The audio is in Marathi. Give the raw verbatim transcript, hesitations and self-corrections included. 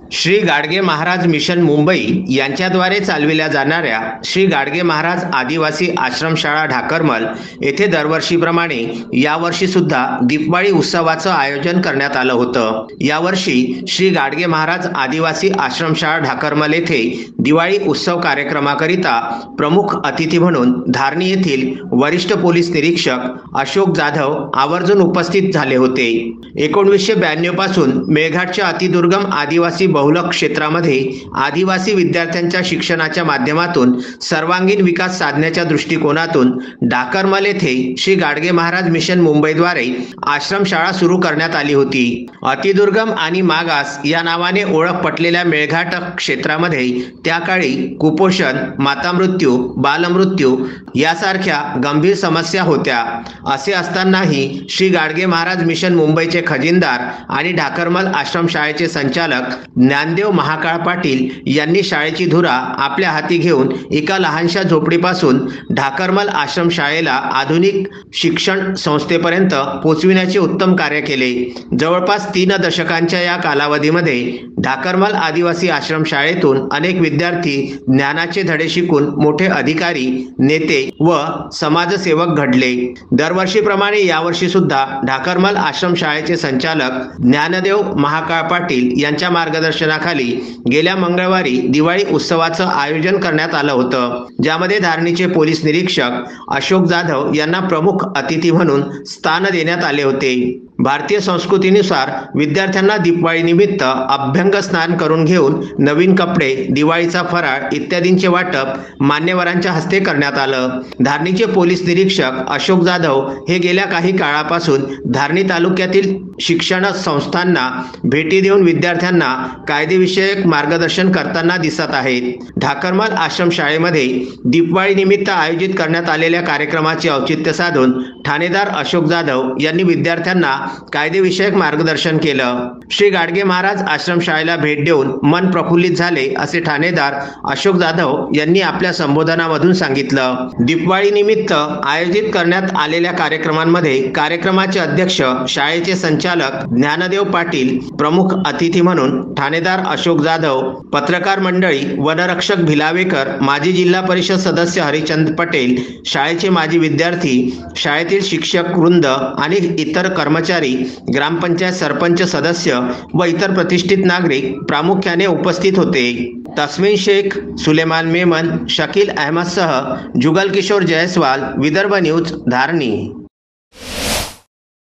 श्री गाडगे महाराज मिशन मुंबई यांच्याद्वारे चालविल्या जाणाऱ्या श्री गाडगे महाराज आदिवासी आश्रमशाळा ढाकरमल येथे दरवर्षीप्रमाणे यावर्षी सुद्धा दीपवाळी उत्सवाचं आयोजन करण्यात आलं होतं। यावर्षी श्री गाडगे महाराज आदिवासी आश्रमशाळा ढाकरमल येथे दिवाळी उत्सव कार्यक्रमाकरिता प्रमुख अतिथी म्हणून धारणी येथील वरिष्ठ पोलीस निरीक्षक अशोक जाधव आवर्जून उपस्थित झाले होते। एकोणीसशे ब्याण्णव पासून मेळघाटच्या अतिदुर्गम आदिवासी बहुलक क्षेत्रामध्ये आदिवासी विद्यार्थ्यांच्या शिक्षणाच्या माध्यमातून सर्वांगीण विकास साधण्याच्या दृष्टिकोनातून ढाकरमल येथे श्री गाडगे महाराज मिशन मुंबईद्वारे आश्रमशाळा सुरू करण्यात आली होती। अतिदुर्गम आणि मागास या नावाने ओळख पटलेल्या मेळघाट क्षेत्रामध्ये त्या काळी कुपोषण, मातामृत्यू, बालमृत्यू यासारख्या गंभीर समस्या होत्या। असे असतानाही श्री गाडगे महाराज मिशन मुंबईचे खजिनदार आणि ढाकरमल आश्रमशाळेचे संचालक ज्ञानदेव महाकाळ पाटील यांनी शाळेची धुरा आपल्या हाती घेऊन एका लहानशा झोपडीपासून ढाकरमल आश्रमशाळेला आधुनिक शिक्षण संस्थेपर्यंत पोहोचविण्याचे उत्तम कार्य केले। जवळपास तीन दशकांच्या या कालावधीमध्ये ढाकरमल आदिवासी आश्रमशाळेतून अनेक विद्यार्थी ज्ञानाचे धडे शिकून मोठे अधिकारी, नेते व समाजसेवक घडले। दरवर्षीप्रमाणे यावर्षी सुद्धा ढाकरमल आश्रमशाळेचे संचालक ज्ञानदेव महाकाळ पाटील यांच्या मार्गदर्शनाखाली गेल्या मंगळवारी दिवाळी उत्सवाचं आयोजन करण्यात आलं होतं, ज्यामध्ये धारणीचे पोलीस निरीक्षक अशोक जाधव यांना प्रमुख अतिथी म्हणून स्थान देण्यात आले होते। भारतीय संस्कृतीनुसार विद्यार्थ्यांना दिवाळी निमित्त अभ्यंग स्नान करून घेऊन नवीन कपडे, दिवाळीचा फराळ इत्यादींचे वाटप मान्यवरांच्या हस्ते करण्यात आलं। धारणीचे पोलीस निरीक्षक अशोक जाधव हे गेल्या काही काळापासून धारणी तालुक्यातील शिक्षण संस्थांना भेटी देऊन विद्यार्थ्यांना कायदेविषयक मार्गदर्शन करताना दिसत आहेत। ढाकरमल आश्रमशाळेमध्ये दिवाळी निमित्त आयोजित करण्यात आलेल्या कार्यक्रमाचे औचित्य साधून ठाणेदार अशोक जाधव यांनी विद्यार्थ्यांना कायदेविषयक मार्गदर्शन केलं। श्री गाडगे महाराज आश्रमशाळेला भेट देऊन मन प्रफुल्लित झाले असे ठाणेदार अशोक जाधव यांनी आपल्या संबोधनामधून सांगितलं। दिवाळी निमित्त आयोजित करण्यात आलेल्या कार्यक्रमांमध्ये कार्यक्रमाचे अध्यक्ष शाळेचे संचालक ज्ञानदेव पाटील, प्रमुख अतिथी म्हणून ठाणेदार अशोक जाधव, पत्रकार मंडळी, वनरक्षक भिलावेकर, माजी जिल्हा परिषद सदस्य हरिचंद पटेल, शाळेचे माजी विद्यार्थी, शाळेतील शिक्षक वृंद आणि इतर कर्मचारी, ग्रामपंचायत सरपंच सदस्य व इतर प्रतिष्ठित नागरिक प्रामुख्याने उपस्थित होते। तस्मीन शेख, सुलेमान मेमन, शकील अहमदसह जुगल किशोर जयस्वाल, विदर्भ न्यूज, धारणी।